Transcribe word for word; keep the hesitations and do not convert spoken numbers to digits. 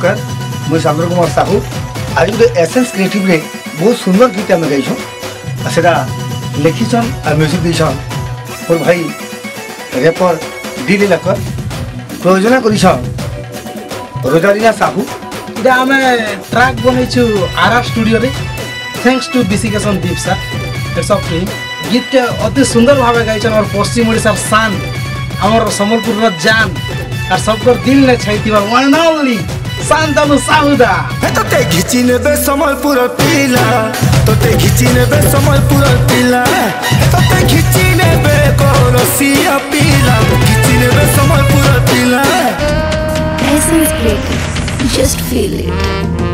नमस्कार मुझे सागर कुमार साहू आज गोटे एसेंस क्रिएटिव रे बहुत सुंदर गीत आम गाइछुँ सेटा लिखिछन और म्यूजिक दीछन मोर भाई रेपर डी लीलाकर प्रयोजना करिछन रोजालिना साहू इटा आमे ट्रैक बनैछु आरा स्टूडियो रे थैंक्स टू बिसिकेशन दीप सर इट्स ऑफ हिम गीत के अति सुंदर भाव गाइछन और पश्चिम ओडिसा शान हमर संबलपुर र जान और सबको दिल ने छाइतिबा वन ओनली शांतनु साहुदा तोते घिची नेबे संबलपुर पिला तोते घिची नेबे संबलपुर पिला तोते घिची नेबे कोरसिया पिला घिची नेबे संबलपुर पिला Essence Creative, just feel it.